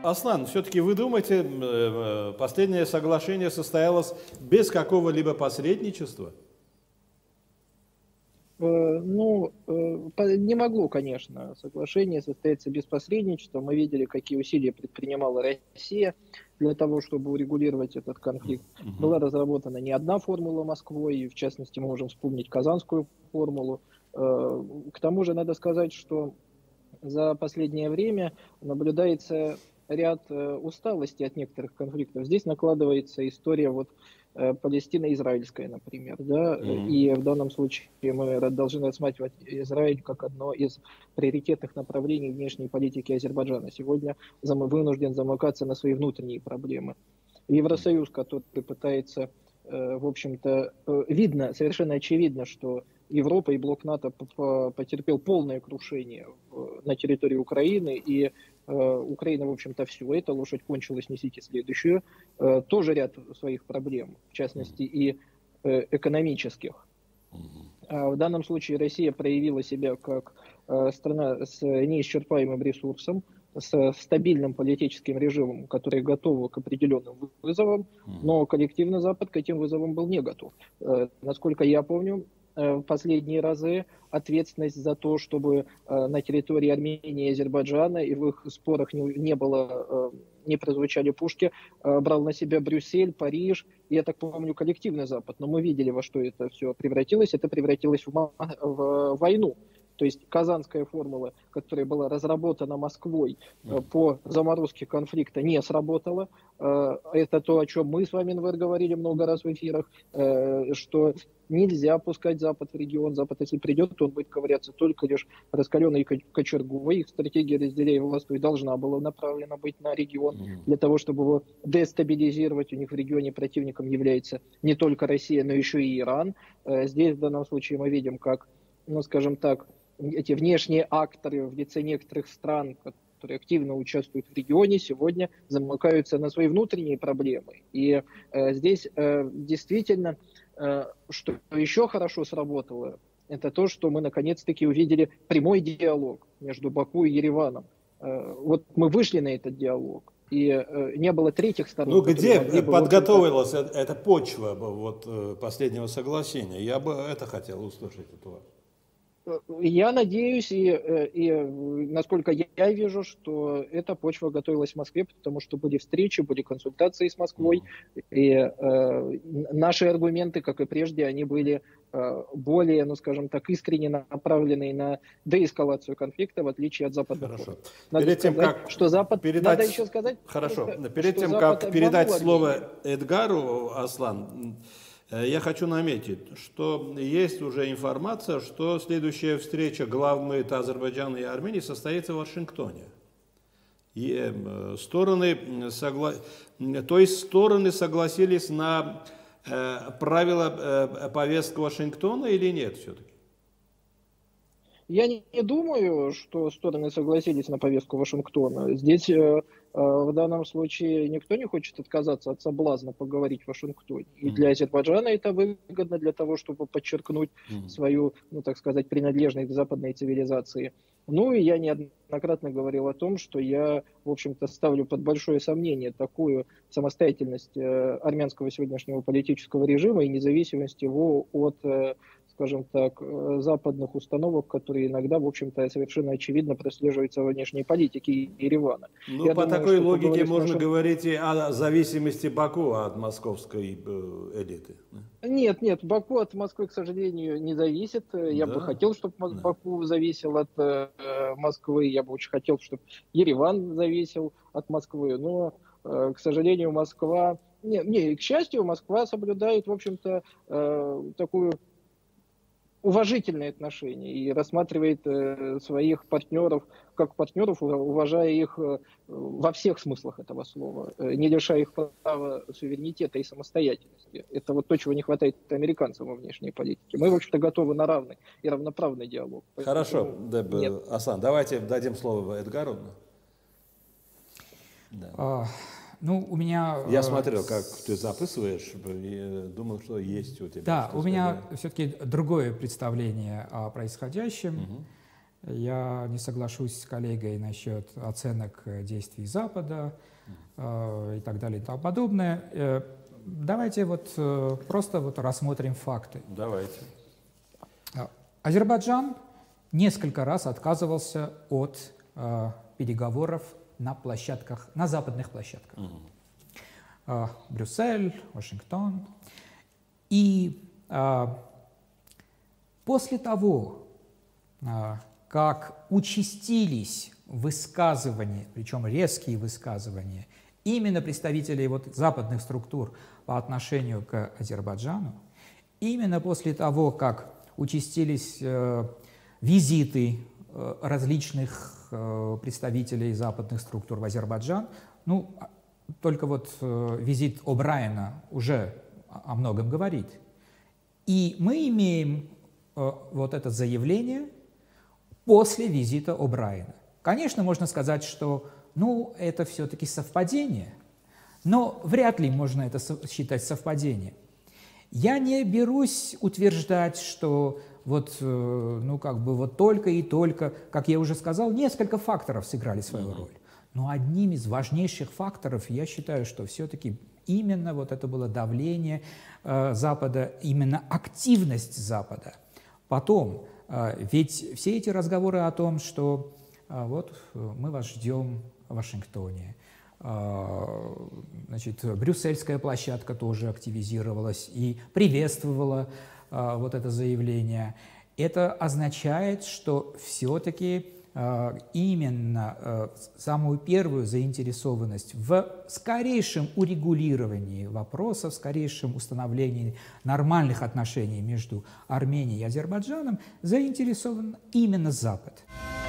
Аслан, все-таки вы думаете, последнее соглашение состоялось без какого-либо посредничества? Не могло, конечно, соглашение состояться без посредничества. Мы видели, какие усилия предпринимала Россия для того, чтобы урегулировать этот конфликт. Была разработана не одна формула Москвой, в частности, мы можем вспомнить Казанскую формулу. К тому же надо сказать, что за последнее время наблюдается ряд усталости от некоторых конфликтов. Здесь накладывается история Палестино-израильская, например, да, и в данном случае мы должны рассматривать Израиль как одно из приоритетных направлений внешней политики Азербайджана. Сегодня вынужден замыкаться на свои внутренние проблемы. Евросоюз, который пытается, в общем-то, видно, совершенно очевидно, что Европа и блок НАТО потерпел полное крушение на территории Украины, и Украина, в общем-то, все, эта лошадь кончилась, несите следующую. Тоже ряд своих проблем, в частности, и экономических. В данном случае Россия проявила себя как страна с неисчерпаемым ресурсом, с стабильным политическим режимом, который готов к определенным вызовам, но коллективно Запад к этим вызовам был не готов. Насколько я помню, в последние разы ответственность за то, чтобы на территории Армении и Азербайджана и в их спорах не прозвучали пушки, брал на себя Брюссель, Париж, и, я так помню, коллективный Запад. Но мы видели, во что это все превратилось. Это превратилось в войну. То есть Казанская формула, которая была разработана Москвой по заморозке конфликта, не сработала. Это то, о чем мы с вами, наверное, говорили много раз в эфирах, что нельзя пускать Запад в регион. Запад, если придет, то он будет ковыряться только лишь раскаленной кочергой. Их стратегия «разделяй и властвуй» должна была направлена быть на регион для того, чтобы его дестабилизировать. У них в регионе противником является не только Россия, но еще и Иран. Здесь в данном случае мы видим, как, скажем так, эти внешние акторы в лице некоторых стран, которые активно участвуют в регионе, сегодня замыкаются на свои внутренние проблемы. И здесь действительно, что еще хорошо сработало, это то, что мы наконец-таки увидели прямой диалог между Баку и Ереваном. Вот мы вышли на этот диалог, и не было третьих сторон. Ну, где подготовилась эта почва последнего соглашения? Я бы это хотел услышать от вас. Я надеюсь, и насколько я вижу, что эта почва готовилась в Москве, потому что были встречи, были консультации с Москвой, и наши аргументы, как и прежде, они были более, скажем так, искренне направлены на деэскалацию конфликта, в отличие от западных. Хорошо. Перед тем, как передать слово Эдгару, Аслан, я хочу наметить, что есть уже информация, что следующая встреча глав МИД Азербайджана и Армении состоится в Вашингтоне. И стороны согласились на правила повестки Вашингтона или нет все-таки? Я не думаю, что стороны согласились на повестку Вашингтона. Здесь в данном случае никто не хочет отказаться от соблазна поговорить в Вашингтоне. И для Азербайджана это выгодно для того, чтобы подчеркнуть свою, так сказать, принадлежность к западной цивилизации. Ну и я неоднократно говорил о том, что я, в общем-то, ставлю под большое сомнение такую самостоятельность армянского сегодняшнего политического режима и независимость его от, скажем так, западных установок, которые иногда, в общем-то, совершенно очевидно прослеживаются во внешней политике Еревана. Ну, по такой логике можно говорить и о зависимости Баку от московской элиты. Нет, Баку от Москвы, к сожалению, не зависит. Я бы хотел, чтобы Баку зависел от Москвы. Я бы очень хотел, чтобы Ереван зависел от Москвы. Но, к сожалению, Москва... к счастью, Москва соблюдает, в общем-то, такую уважительные отношения и рассматривает своих партнеров как партнеров, уважая их во всех смыслах этого слова, не лишая их права суверенитета и самостоятельности. Это вот то, чего не хватает американцам во внешней политике. Мы, в общем-то, готовы на равный и равноправный диалог. Хорошо, Аслан, давайте дадим слово Эдгару. Да. У меня... Я смотрел, как ты записываешь, и думал, что есть у тебя. Да, у меня все-таки другое представление о происходящем. Я не соглашусь с коллегой насчет оценок действий Запада и так далее и тому подобное. Давайте просто рассмотрим факты. Давайте. Азербайджан несколько раз отказывался от переговоров на западных площадках. Брюссель, Вашингтон. И после того, как участились высказывания, причем резкие высказывания, именно представителей западных структур по отношению к Азербайджану, именно после того, как участились визиты различных представителей западных структур в Азербайджан, только визит О'Брайена уже о многом говорит. И мы имеем это заявление после визита О'Брайена. Конечно, можно сказать, что это все-таки совпадение, но вряд ли можно это считать совпадением. Я не берусь утверждать, что только и только, как я уже сказал, несколько факторов сыграли свою роль. Но одним из важнейших факторов, я считаю, что все-таки именно это было давление Запада, именно активность Запада. Потом, ведь все эти разговоры о том, что мы вас ждем в Вашингтоне, брюссельская площадка тоже активизировалась и приветствовала это заявление. Это означает, что все-таки именно самую первую заинтересованность в скорейшем урегулировании вопросов, скорейшем установлении нормальных отношений между Арменией и Азербайджаном заинтересован именно Запад.